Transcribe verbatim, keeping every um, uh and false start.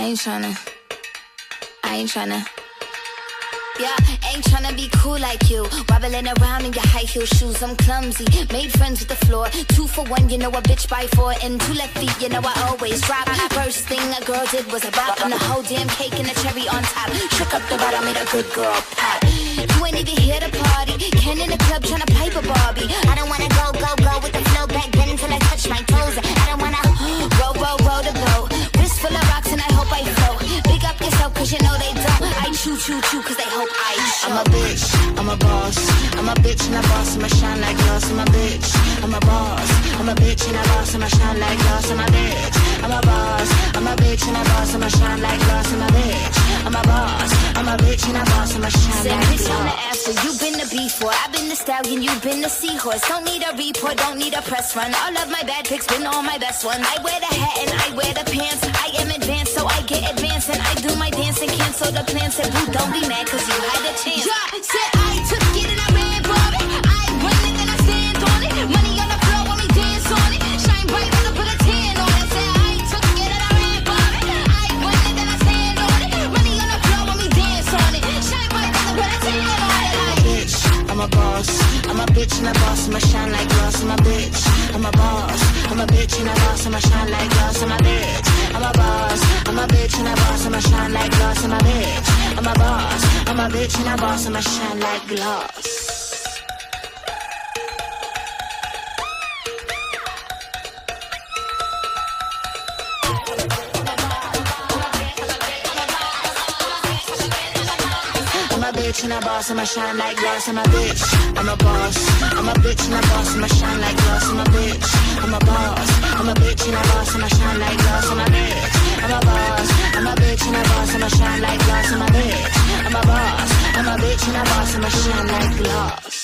ain't tryna, I ain't tryna. Yeah, ain't tryna be cool like you. Wobbling around in your high heel shoes, I'm clumsy. Made friends with the floor. Two for one, you know a bitch by four. And two left feet, you know I always drop. First thing a girl did was a bop. I'm the whole damn cake and the cherry on top. Shook up the bottom, made a good girl pop. You ain't even here to party. Ken in the club tryna pipe a Barbie. I don't wanna go, go, go with the flow back then until I touch my toes. I don't wanna roll, roll, roll the boat. Wrist full of rocks and I hope I float. Big up yourself cause you know they don't. I choo, choo, choo cause they hope I show. I'm a bitch, I'm a boss. I'm a bitch and a boss, I'ma shine like glass. I'm a bitch, I'm a boss. I'm a bitch and a boss, I'ma shine like glass. I'm a bitch, I'm a boss. I'm a bitch and a boss, I'ma shine like glass. I'm a bitch, I'm a boss. I'm a bitch and a boss, I'ma shine Said like bitch glass. on the after, you been the before. I've been the stallion, you been the seahorse. Don't need a report, don't need a press run. All of my bad pics been all my best ones. I wear the hat and I wear the pants. I am advanced, so I get advanced. And I do my dance and cancel the plans. Said boo, don't be mad cause you had a chance. Yeah, said I took it and I ran for it. I run it and I stand on it. Money on the floor when we dance on it. Shine bright when I put a tan on it. Said I took it and I ran for it. I run it and I stand on it. Money on the floor when we dance on it. Shine bright when I put a tan on it. I'm a bitch, I'm a boss. I'm a bitch and a boss, I'ma shine like glass. I'm a bitch, I'm a boss. I'm a bitch and a boss, I'ma shine like glass. I'm a bitch, I'm a boss. I'm a bitch and a boss, I'ma shine like glass. I'm a bitch, I'm a boss. I'm a bitch and a boss, I'ma shine like glass. I'm a bitch and a boss, I'ma shine like glass. I'm a bitch, I'm a boss. I'm a bitch and a boss, I'ma shine like glass. I'm a bitch, I'm a boss. I'm a bitch and a boss, I'ma shine like glass. I'm a bitch, I'm a boss. I'm a bitch and a boss, I'ma shine like glass. I'm a bitch, I'm a boss. I'm a bitch and a boss, I'ma shine like glass.